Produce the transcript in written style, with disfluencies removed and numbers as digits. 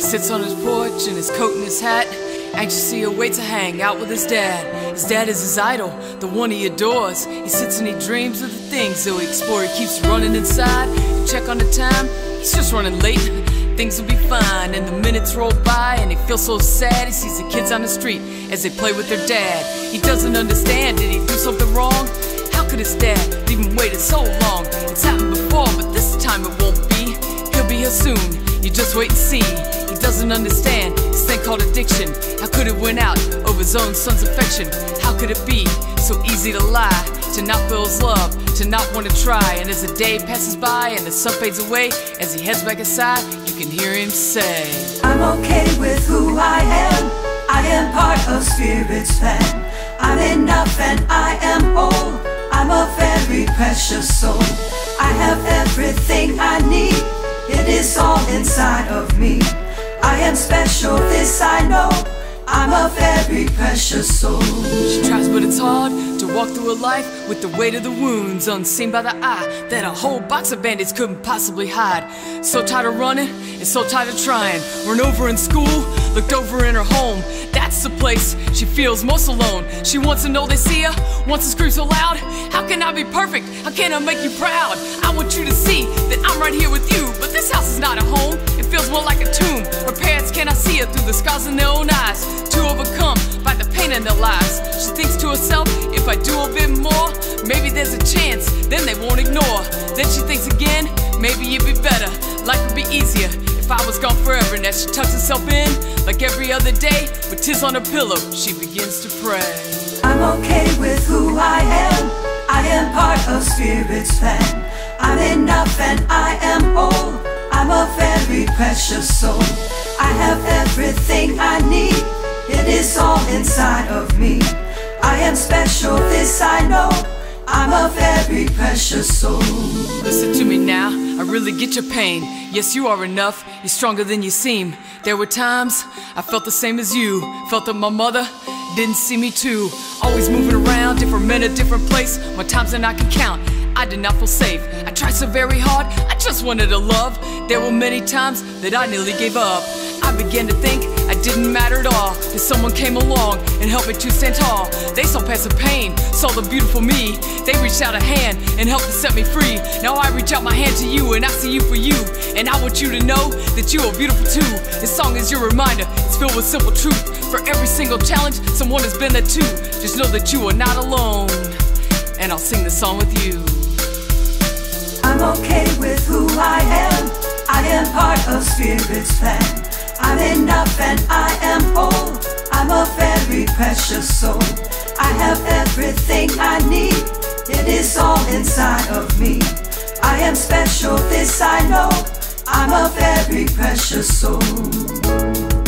sits on his porch in his coat and his hat, anxiously awaits to hang out with his dad. His dad is his idol, the one he adores. He sits and he dreams of the things he'll explore. He keeps running inside and check on the time. He's just running late. Things will be fine, and the minutes roll by, and he feels so sad. He sees the kids on the street as they play with their dad. He doesn't understand, did he do something wrong? How could his dad leave him waiting so long? It's happened before, but this time it won't be. He'll be here soon, you just wait and see. He doesn't understand this thing called addiction. How could it win out over his own son's affection? How could it be so easy to lie, to not feel his love, to not want to try? And as the day passes by and the sun fades away, as he heads back inside, you can hear him say, I'm okay with who I am. I am part of Spirit's plan. I'm enough and I am whole. I'm a very precious soul. I have everything I need. It is all inside of me. I am special, this I know. I'm a very precious soul. She tries, but it's hard to walk through her life with the weight of the wounds unseen by the eye that a whole box of bandits couldn't possibly hide. So tired of running and so tired of trying. Run over in school, looked over in her home. That's the place she feels most alone. She wants to know they see her, wants to scream so loud. How can I be perfect? How can I make you proud? I want you to see that I'm right here with you. But this house is not a home, it feels more like a tomb. Her parents cannot see her through the scars in their own eyes, too overcome by the pain in their lives. She thinks to herself, if I do a bit more, maybe there's a chance, then they won't ignore. Then she thinks again, maybe it'd be better, life would be easier if I was gone forever. Now she tucks herself in, like every other day, with tears on her pillow, she begins to pray. I'm okay with who I am. I am part of Spirit's plan. I'm enough and I am whole. I'm a very precious soul. I have everything I need. It is all inside of me. I am special, this I know. I'm a very precious soul. Listen to me now, I really get your pain. Yes, you are enough, you're stronger than you seem. There were times I felt the same as you. Felt that my mother didn't see me too. Always moving around, different men, a different place. More times than I can count, I did not feel safe. I tried so very hard, I just wanted a love. There were many times that I nearly gave up. I began to think I didn't matter at all, till someone came along and helped me to stand tall. They saw past the pain, saw the beautiful me. They reached out a hand and helped to set me free. Now I reach out my hand to you and I see you for you. And I want you to know that you are beautiful too. This song is your reminder, it's filled with simple truth. For every single challenge, someone has been there too. Just know that you are not alone, and I'll sing this song with you. I'm okay with who I am. I am part of Spirit's plan. I'm enough and I am whole. I'm a very precious soul. I have everything I need. It is all inside of me. I am special, this I know. I'm a very precious soul.